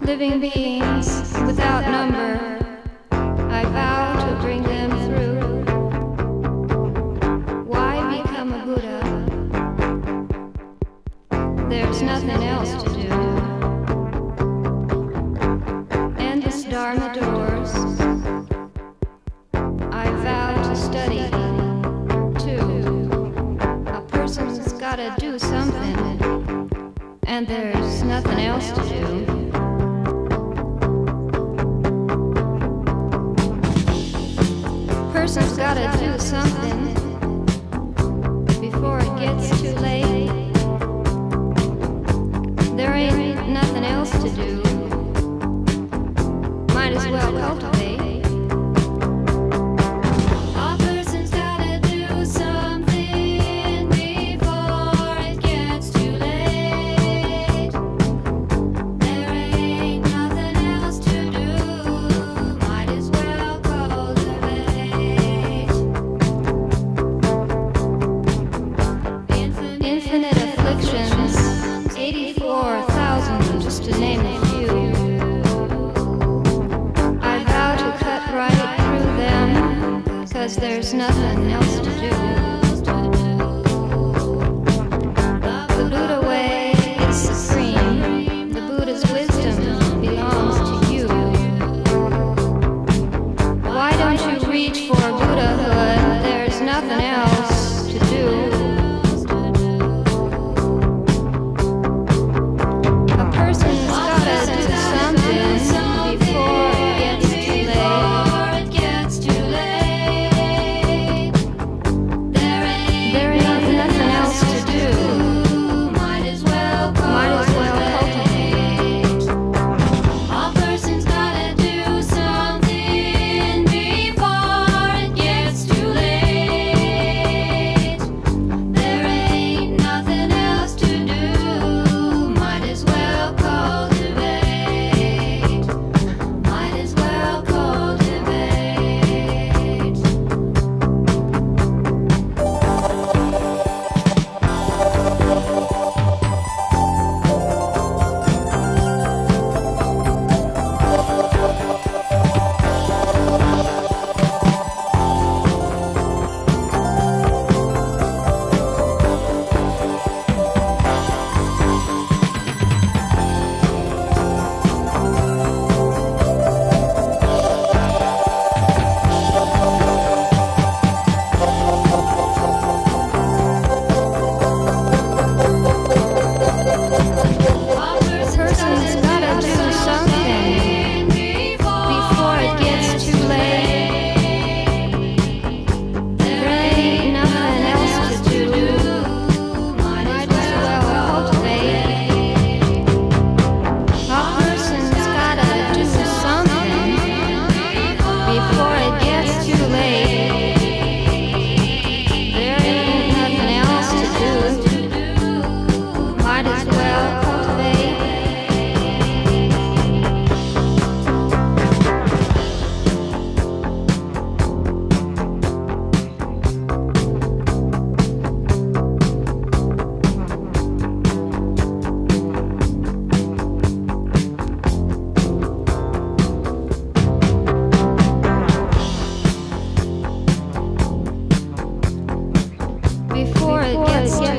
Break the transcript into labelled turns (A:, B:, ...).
A: living beings without number, I vow to bring them through. Why become a Buddha? There's nothing else to do. Endless Dharma doors, I vow to study, too. A person's gotta do something, and there's nothing else to do. Person's gotta do something before it gets too late. There ain't nothing else to do. Might as well cultivate. There's nothing else to do. The Buddha way is supreme. The Buddha's wisdom belongs to you. Why don't you reach for Buddhahood? There's nothing else to do. A person's gotta do something before it gets too late. Before it gets